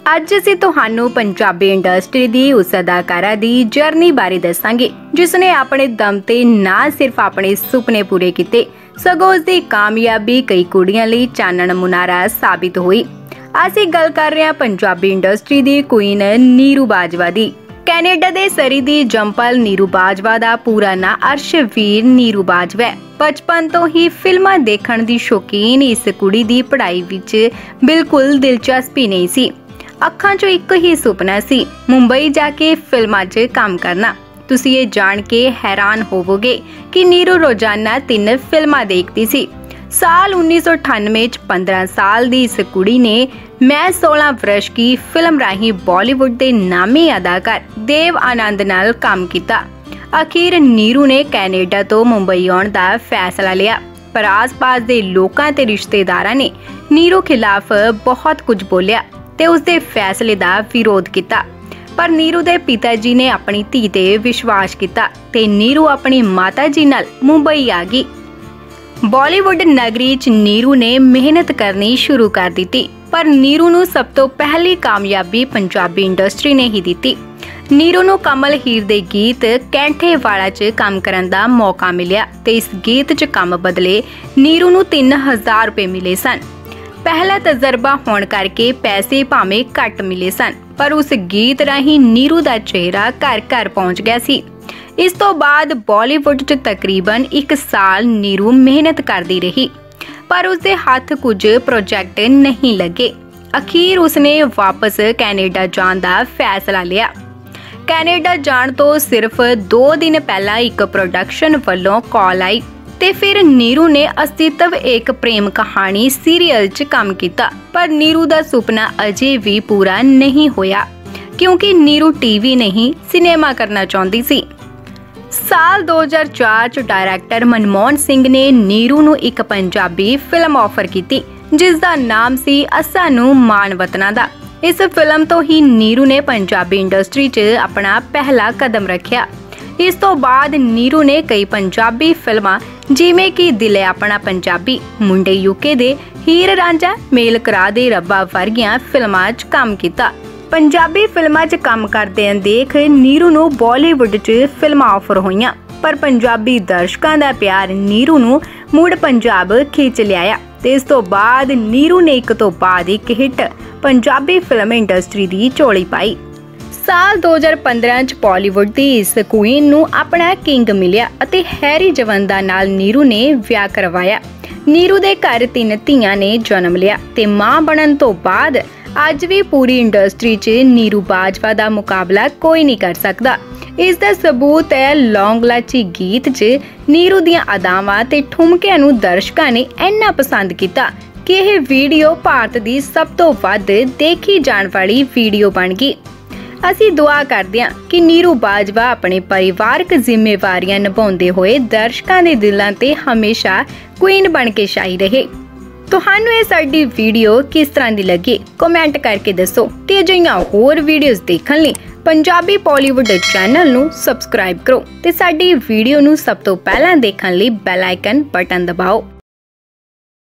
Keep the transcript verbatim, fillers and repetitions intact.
ਅੱਜ ਅਸੀਂ ਤੁਹਾਨੂੰ ਪੰਜਾਬੀ ਇੰਡਸਟਰੀ ਦੀ ਉਸ ਅਦਾਕਾਰਾ ਦੀ ਜਰਨੀ ਬਾਰੇ ਦੱਸਾਂਗੇ ਜਿਸ ਨੇ ਆਪਣੇ ਦਮ ਤੇ ਨਾ ਸਿਰਫ ਆਪਣੇ ਸੁਪਨੇ ਪੂਰੇ ਕੀਤੇ ਸਗੋਂ ਉਸ ਦੀ ਕਾਮਯਾਬੀ ਕਈ ਕੁੜੀਆਂ ਲਈ ਚਾਨਣ ਮੁਨਾਰਾ ਸਾਬਿਤ ਹੋਈ। ਅਸੀਂ ਗੱਲ ਕਰ ਰਹੇ ਹਾਂ ਪੰਜਾਬੀ ਇੰਡਸਟਰੀ ਦੀ ਕੁਈਨ ਨੀਰੂ ਬਾਜਵਾ ਦੀ। ਕੈਨੇਡਾ ਦੇ ਸਰੀ ਦੀ ਜੰਪਲ ਨੀਰੂ ਬਾਜਵਾ ਦਾ ਪੂਰਾ ਨਾਂ ਅਰਸ਼ਵੀਰ ਨੀਰੂ ਬਾਜਵਾ ਹੈ। ਬਚਪਨ ਤੋਂ ਹੀ ਫਿਲਮਾਂ ਦੇਖਣ ਦੀ ਸ਼ੌਕੀਨ ਇਸ ਕੁੜੀ ਦੀ ਪੜ੍ਹਾਈ ਵਿੱਚ ਬਿਲਕੁਲ ਦਿਲਚਸਪੀ ਨਹੀਂ ਸੀ। ਅੱਖਾਂ 'ਚੋਂ ਇੱਕ ਹੀ ਸੁਪਨਾ ਸੀ, ਮੁੰਬਈ ਜਾ ਕੇ ਫਿਲਮਾਂ 'ਚ ਕੰਮ ਕਰਨਾ। ਤੁਸੀਂ ਇਹ ਜਾਣ ਕੇ ਹੈਰਾਨ ਹੋਵੋਗੇ ਕਿ ਨੀਰੂ ਰੋਜ਼ਾਨਾ ਤਿੰਨ ਫਿਲਮਾਂ ਦੇਖਦੀ ਸੀ। ਸਾਲ ਉੱਨੀ ਸੌ ਅਠਾਨਵੇਂ 'ਚ ਪੰਦਰਾਂ ਸਾਲ ਦੀ ਇਸ ਕੁੜੀ ਨੇ ਮੈਂ ਸੋਲਾਂ ਵਰਸ਼ ਕੀ ਫਿਲਮ ਰਾਹੀਂ ਬਾਲੀਵੁੱਡ ਦੇ ਨਾਮੀ ਅਦਾਕਾਰ ਦੇਵ ਆਨੰਦ ਨਾਲ ਕੰਮ ਕੀਤਾ। ਅਖੀਰ ਨੀਰੂ ਨੇ ਕੈਨੇਡਾ ਤੋਂ ਮੁੰਬਈ ਆਉਣ ਦਾ ਫੈਸਲਾ ਲਿਆ, ਪਰ ਆਸ-ਪਾਸ ਦੇ ਲੋਕਾਂ ਤੇ ਰਿਸ਼ਤੇਦਾਰਾਂ ਨੇ ਨੀਰੂ ਖਿਲਾਫ ਬਹੁਤ ਕੁਝ ਬੋਲਿਆ ਤੇ ਉਸ ਦੇ ਫੈਸਲੇ ਦਾ ਵਿਰੋਧ ਕੀਤਾ। ਪਰ ਨੀਰੂ ਦੇ ਪਿਤਾ ਜੀ ਨੇ ਆਪਣੀ ਧੀ ਤੇ ਵਿਸ਼ਵਾਸ ਕੀਤਾ ਤੇ ਨੀਰੂ ਆਪਣੀ ਮਾਤਾ ਜੀ ਨਾਲ ਮੁੰਬਈ ਆ ਗਈ। ਬਾਲੀਵੁੱਡ ਨਗਰੀ 'ਚ ਨੀਰੂ ਨੇ ਮਿਹਨਤ ਕਰਨੀ ਸ਼ੁਰੂ ਕਰ ਦਿੱਤੀ, ਪਰ ਨੀਰੂ ਨੂੰ ਸਭ ਤੋਂ ਪਹਿਲੀ ਕਾਮਯਾਬੀ ਪੰਜਾਬੀ ਇੰਡਸਟਰੀ ਨੇ ਹੀ ਦਿੱਤੀ। ਨੀਰੂ ਨੂੰ ਕਮਲ ਹੀਰ ਦੇ ਗੀਤ ਕੈਂਠੇ ਵਾਲਾ 'ਚ ਕੰਮ ਕਰਨ ਦਾ ਮੌਕਾ ਮਿਲਿਆ ਤੇ ਇਸ ਗੀਤ 'ਚ ਕੰਮ ਬਦਲੇ ਨੀਰੂ ਨੂੰ ਤਿੰਨ ਹਜ਼ਾਰ ਰੁਪਏ ਮਿਲੇ ਸਨ। ਪਹਿਲਾ ਤਜਰਬਾ ਹੋਣ ਕਰਕੇ ਪੈਸੇ ਭਾਵੇਂ ਘੱਟ ਮਿਲੇ ਸਨ, ਪਰ ਉਸ ਗੀਤ ਰਾਹੀਂ ਨੀਰੂ ਦਾ ਚਿਹਰਾ ਘਰ ਘਰ ਪਹੁੰਚ ਗਿਆ ਸੀ। ਇਸ ਤੋਂ ਬਾਅਦ ਬਾਲੀਵੁੱਡ 'ਚ ਤਕਰੀਬਨ ਇੱਕ ਸਾਲ ਨੀਰੂ ਮਿਹਨਤ ਕਰਦੀ ਰਹੀ, ਪਰ ਉਸਦੇ ਹੱਥ ਕੁਝ ਪ੍ਰੋਜੈਕਟ ਨਹੀਂ ਲੱਗੇ। ਅਖੀਰ ਉਸਨੇ ਵਾਪਸ ਕੈਨੇਡਾ ਜਾਣ ਦਾ ਫੈਸਲਾ ਲਿਆ। ਕੈਨੇਡਾ ਜਾਣ ਤੋਂ ਸਿਰਫ ਦੋ ਦਿਨ ਪਹਿਲਾਂ ਇੱਕ ਪ੍ਰੋਡਕਸ਼ਨ ਵੱਲੋਂ ਕਾਲ ਆਈ ਤੇ ਫਿਰ ਨੀਰੂ ਨੇ ਅਸਤਿਤਵ ਇੱਕ ਪ੍ਰੇਮ ਕਹਾਣੀ ਸੀਰੀਅਲ 'ਚ ਕੰਮ ਕੀਤਾ, ਪਰ ਨੀਰੂ ਦਾ ਸੁਪਨਾ ਅਜੇ ਵੀ ਪੂਰਾ ਨਹੀਂ ਹੋਇਆ ਕਿਉਂਕਿ ਨੀਰੂ ਟੀਵੀ ਨਹੀਂ ਸਿਨੇਮਾ ਕਰਨਾ ਚਾਹੁੰਦੀ ਸੀ। ਸਾਲ ਦੋ ਹਜ਼ਾਰ ਚਾਰ 'ਚ ਡਾਇਰੈਕਟਰ ਮਨਮੋਹਨ ਸਿੰਘ ਨੇ ਨੀਰੂ ਨੂੰ ਇੱਕ ਪੰਜਾਬੀ ਫਿਲਮ ਆਫਰ ਕੀਤੀ ਜਿਸ ਦਾ ਨਾਮ ਸੀ ਅਸਾਂ ਨੂੰ ਮਾਣ ਵਤਨਾਂ ਦਾ। ਇਸ ਫਿਲਮ ਤੋਂ ਹੀ ਨੀਰੂ ਨੇ ਪੰਜਾਬੀ ਇੰਡਸਟਰੀ 'ਚ ਆਪਣਾ ਪਹਿਲਾ ਕਦਮ ਰੱਖਿਆ। ਇਸ ਤੋਂ ਬਾਅਦ ਨੀਰੂ ਨੇ ਕਈ ਪੰਜਾਬੀ ਫਿਲਮਾਂ ਜਿਵੇਂ ਕਿ ਦਿਲ ਆਪਣਾ ਪੰਜਾਬੀ, ਮੁੰਡੇ ਯੂਕੇ ਦੇ, ਹੀਰ ਰਾਂਝਾ, ਮੇਲ ਕਰਾ ਦੇ ਰੱਬਾ ਵਰਗੀਆਂ ਫਿਲਮਾਂ 'ਚ ਕੰਮ ਕੀਤਾ। ਪੰਜਾਬੀ ਫਿਲਮਾਂ 'ਚ ਕੰਮ ਕਰਦਿਆਂ ਦੇਖ ਨੀਰੂ ਨੂੰ ਬਾਲੀਵੁੱਡ 'ਚ ਫਿਲਮਾਂ ਆਫਰ ਹੋਈਆਂ, ਪਰ ਪੰਜਾਬੀ ਦਰਸ਼ਕਾਂ ਦਾ ਪਿਆਰ ਨੀਰੂ ਨੂੰ ਮੁੜ ਪੰਜਾਬ ਖਿੱਚ ਲਿਆਇਆ ਤੇ ਇਸ ਤੋਂ ਬਾਅਦ ਨੀਰੂ ਨੇ ਇੱਕ ਤੋਂ ਬਾਅਦ ਇੱਕ ਹਿੱਟ ਪੰਜਾਬੀ ਫਿਲਮ ਇੰਡਸਟਰੀ ਦੀ ਝੋਲੀ ਪਾਈ। ਸਾਲ ਦੋ ਹਜ਼ਾਰ ਪੰਦਰਾਂ 'ਚ ਬਾਲੀਵੁੱਡ ਦੀ ਇਸ ਕੁਈਨ ਨੂੰ ਆਪਣਾ ਕਿੰਗ ਮਿਲਿਆ ਅਤੇ ਹੈਰੀ ਜਵੰਦਾ ਨਾਲ ਨੀਰੂ ਨੇ ਵਿਆਹ ਕਰਵਾਇਆ। ਨੀਰੂ ਦੇ ਘਰ ਤਿੰਨ ਧੀਆਂ ਨੇ ਜਨਮ ਲਿਆ ਤੇ ਮਾਂ ਬਣਨ ਤੋਂ ਬਾਅਦ ਅੱਜ ਵੀ ਪੂਰੀ ਇੰਡਸਟਰੀ 'ਚ ਨੀਰੂ ਬਾਜਵਾ ਦਾ ਮੁਕਾਬਲਾ ਕੋਈ ਨਹੀਂ ਕਰ ਸਕਦਾ। ਇਸ ਦਾ ਸਬੂਤ ਹੈ ਲੌਂਗ ਲਾਚੀ ਗੀਤ 'ਚ ਨੀਰੂ ਦੀਆਂ ਅਦਾਵਾਂ ਤੇ ਠੁਮਕਿਆਂ ਨੂੰ ਦਰਸ਼ਕਾਂ ਨੇ ਇੰਨਾ ਪਸੰਦ ਕੀਤਾ ਕਿ ਇਹ ਵੀਡੀਓ ਭਾਰਤ ਦੀ ਸਭ ਤੋਂ ਵੱਧ ਦੇਖੀ ਜਾਣ ਵਾਲੀ ਵੀਡੀਓ ਬਣ ਗਈ। ਅਸੀਂ ਦੁਆ ਕਰਦੇ ਹਾਂ ਕਿ ਨੀਰੂ ਬਾਜਵਾ ਆਪਣੇ ਪਰਿਵਾਰਕ ਜ਼ਿੰਮੇਵਾਰੀਆਂ ਨਿਭਾਉਂਦੇ ਹੋਏ ਦਰਸ਼ਕਾਂ ਦੇ ਦਿਲਾਂ ਤੇ ਹਮੇਸ਼ਾ ਕੁਈਨ ਬਣ ਕੇ ਛਾਈ ਰਹੇ। ਤੁਹਾਨੂੰ ਇਹ ਸਾਡੀ ਵੀਡੀਓ ਕਿਸ ਤਰ੍ਹਾਂ ਦੀ ਲੱਗੀ ਕਮੈਂਟ ਕਰਕੇ ਦੱਸੋ ਤੇ ਅਜਿਹੀਆਂ ਹੋਰ ਵੀਡੀਓਜ਼ ਦੇਖਣ ਲਈ ਪੰਜਾਬੀ ਬਾਲੀਵੁੱਡ ਚੈਨਲ ਨੂੰ ਸਬਸਕ੍ਰਾਈਬ ਕਰੋ ਤੇ ਸਾਡੀ ਵੀਡੀਓ ਨੂੰ ਸਭ ਤੋਂ ਪਹਿਲਾਂ ਦੇਖਣ ਲਈ ਬੈਲ ਆਈਕਨ ਬਟਨ ਦਬਾਓ।